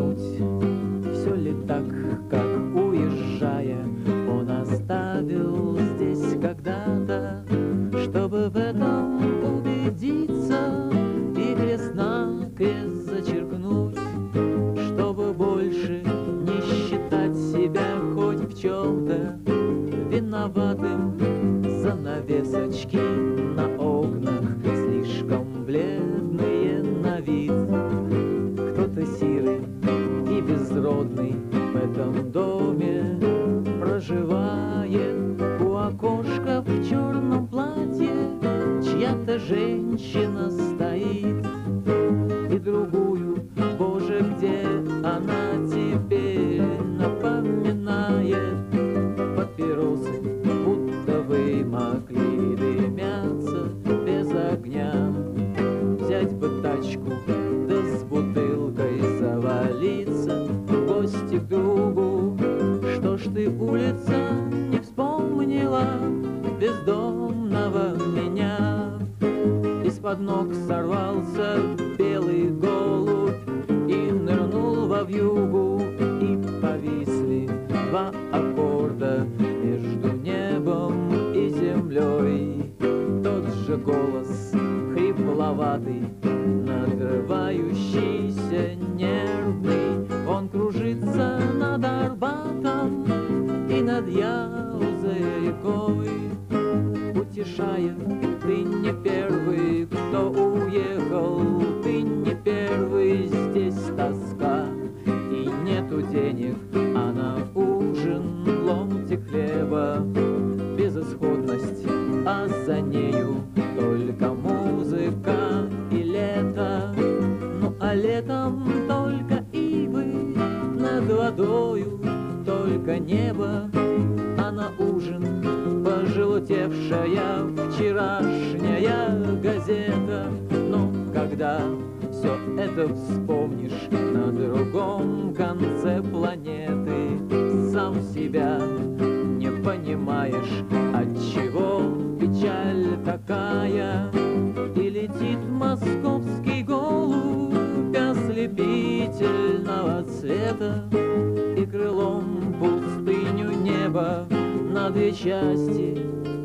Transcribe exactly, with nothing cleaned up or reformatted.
взглянуть, все ли так, как уезжая, он оставил здесь когда-то, чтобы в этом убедиться и крест-накрест зачеркнуть, чтобы больше не считать себя хоть в чем-то виноватым. Занавесочки на окнах слишком бледные на вид. Кто-то сирый и безродный в этом доме проживает. У окошка в черном платье чья-то женщина стоит. И другую, Боже, где она теперь, напоминает. Папиросы будто вымокли, дымятся без огня. Взять бы тачку, да с бутылкой завалиться в гости к другу. Что ж ты, улица, не вспомнила бездомного меня? Из-под ног сорвался белый голубь и нырнул во вьюгу, и повисли два аккорда между небом и землей. Тот же голос, хрипловатый, надрывающийся, нервный, он кружится над Арбатом и над Яузой рекой, утешая: ты не первый, кто уехал, ты не первый, здесь тоска, и нету денег, а на ужин ломтик хлеба, безысходность, а за нею только музыка и лето. Ну а летом только ивы, над водою только небо, а на ужин пожелтевшая вчерашняя газета. Но когда все это вспомнишь на другом конце планеты, сам себя не понимаешь, отчего печаль такая. И летит московский голубь ослепительного цвета, и крылом пустыню неба на две части